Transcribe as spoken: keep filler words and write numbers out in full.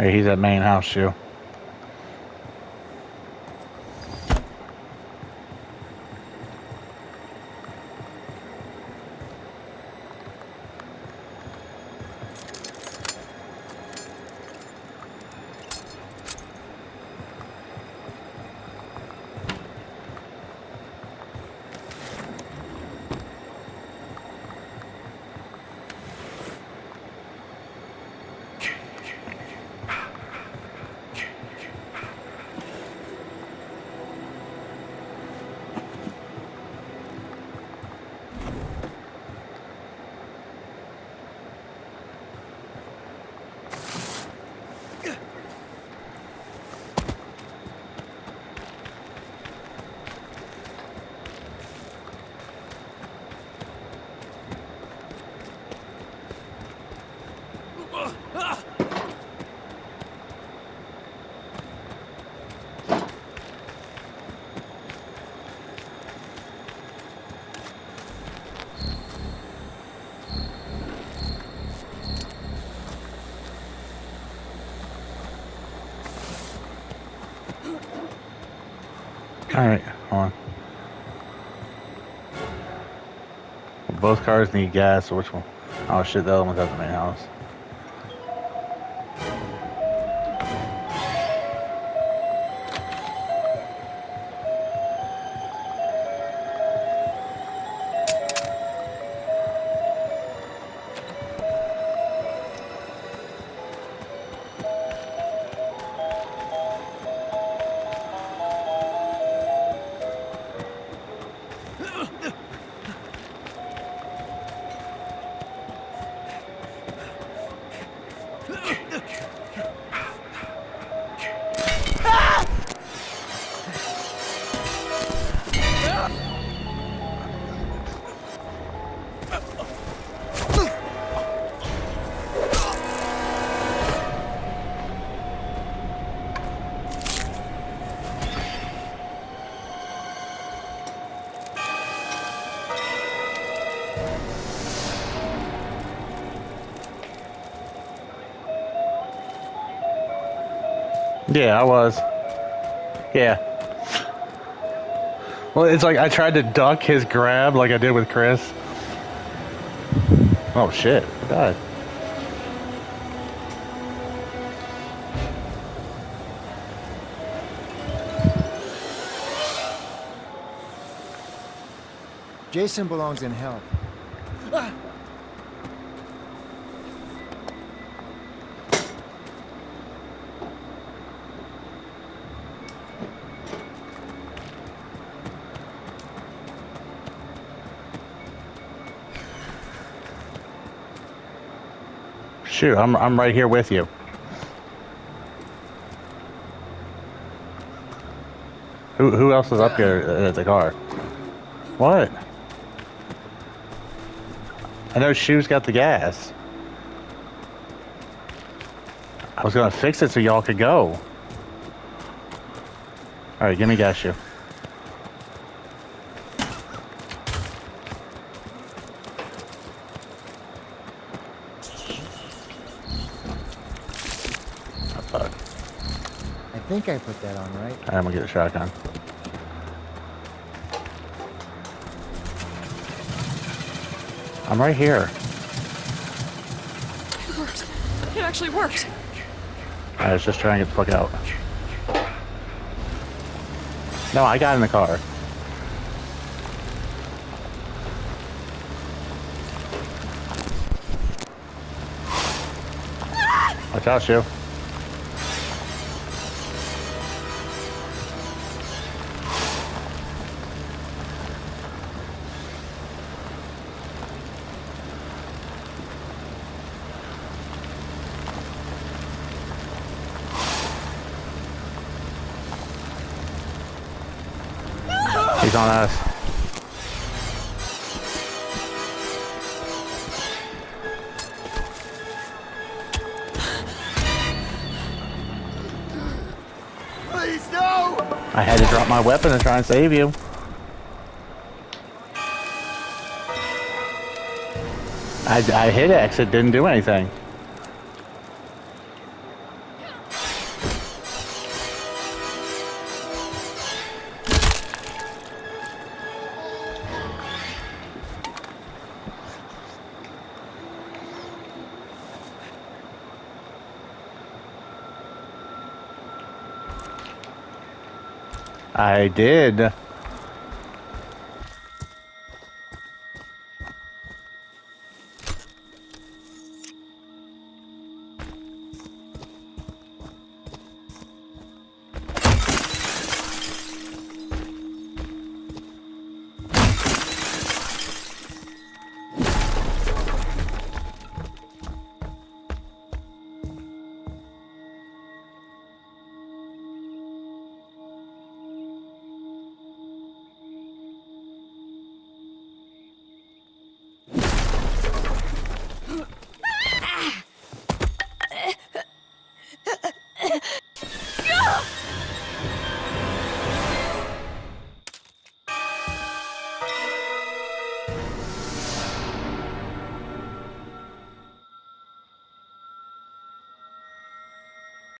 Alright, he's at main house, too. Alright, hold on. Both cars need gas, so which one? Oh shit, the other one's at the main house. Yeah, I was. Yeah. Well, it's like I tried to duck his grab like I did with Chris. Oh shit, God. Jason belongs in hell. Ah! Shoot, I'm I'm right here with you. Who who else is up here at the car? What? I know Shoe's got the gas. I was gonna fix it so y'all could go. Alright, give me gas, Shoe. I think I put that on right. I'm gonna get a shotgun. I'm right here. It worked. It actually worked. I was just trying to get the fuck out. No, I got in the car. Watch out, Shoe. He's on us. Please, no! I had to drop my weapon to try and save you. I, I hit X, it didn't do anything. I did.